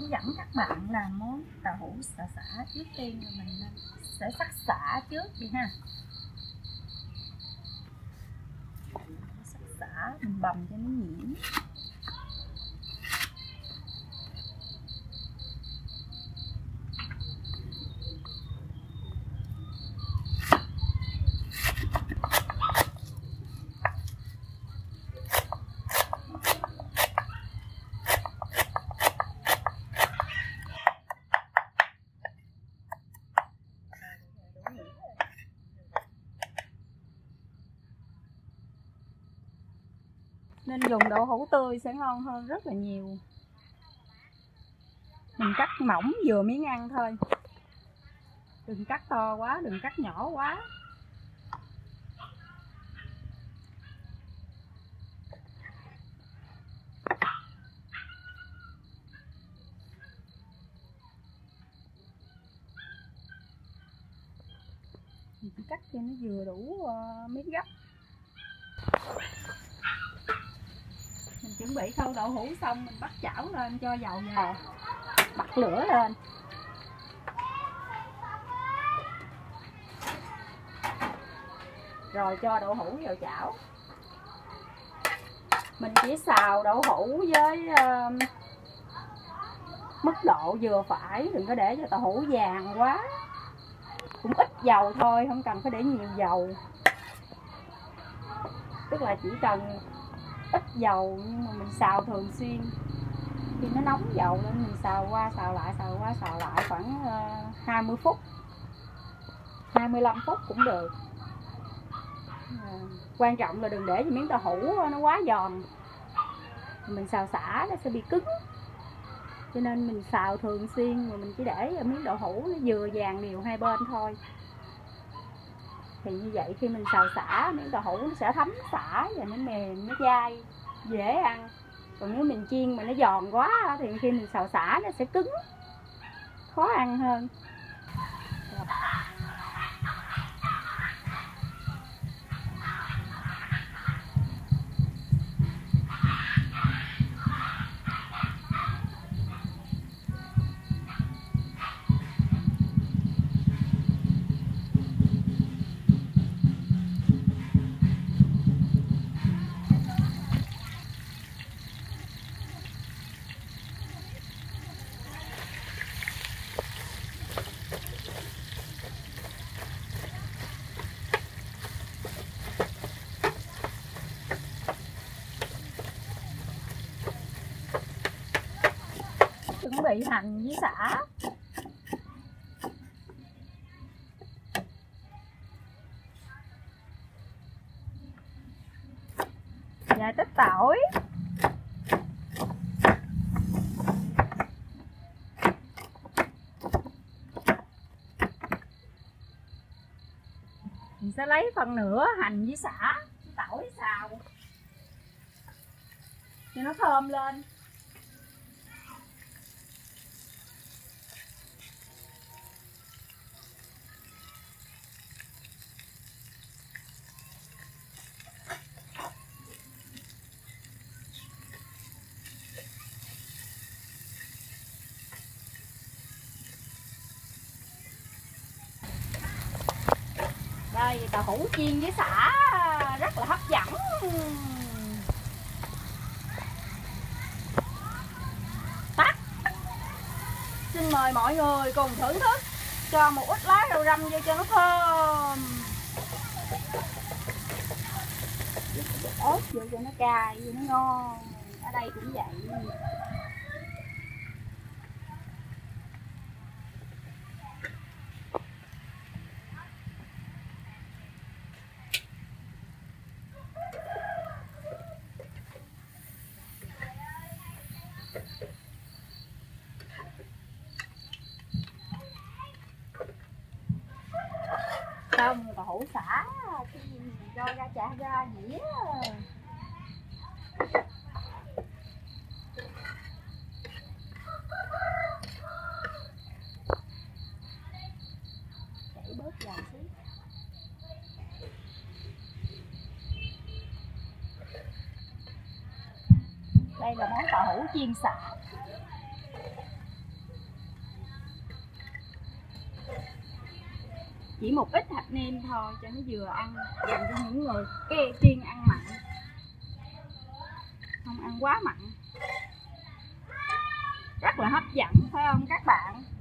hướng dẫn các bạn làm món tàu hũ xả xả. Trước tiên là mình sẽ sắc xả trước đi ha. Sắc xả mình bầm cho nó nhuyễn. Nên dùng đậu hũ tươi sẽ ngon hơn rất là nhiều. Mình cắt mỏng vừa miếng ăn thôi. Đừng cắt to quá, đừng cắt nhỏ quá. Mình chỉ cắt cho nó vừa đủ miếng gấp. Mình chuẩn bị khâu đậu hũ xong, mình bắt chảo lên cho dầu vào, bật lửa lên. Rồi cho đậu hũ vào chảo. Mình chỉ xào đậu hũ với mức độ vừa phải, đừng có để cho đậu hũ vàng quá. Cũng ít dầu thôi, không cần phải để nhiều dầu. Tức là chỉ cần ít dầu nhưng mà mình xào thường xuyên. Khi nó nóng dầu lên mình xào qua xào lại, xào qua xào lại khoảng 20 phút 25 phút cũng được. Quan trọng là đừng để cho miếng đậu hũ nó quá giòn, mình xào xả nó sẽ bị cứng. Cho nên mình xào thường xuyên, mà mình chỉ để miếng đậu hũ nó vừa vàng đều hai bên thôi. Thì như vậy khi mình xào xả, miếng đậu hũ nó sẽ thấm xả và nó mềm, nó dai, dễ ăn. Còn nếu mình chiên mà nó giòn quá thì khi mình xào xả nó sẽ cứng, khó ăn hơn. Chuẩn bị hành với sả. Vài tép tỏi. Mình sẽ lấy phần nửa hành với sả, tỏi xào cho nó thơm lên. Đây, tàu hũ chiên với sả rất là hấp dẫn. Tắt. Xin mời mọi người cùng thưởng thức. Cho một ít lá rau răm vô cho nó thơm. Ớt vô cho nó cay, cho nó ngon. Ở đây cũng vậy. Xong tàu hũ xả cái gì mình cho ra chả ra dĩa. Chảy bớt dầu xíu. Đây là món tàu hũ chiên sả. chỉ một ít hạt nêm thôi cho nó vừa ăn, dành cho những người kiêng ăn mặn, không ăn quá mặn. Rất là hấp dẫn phải không các bạn?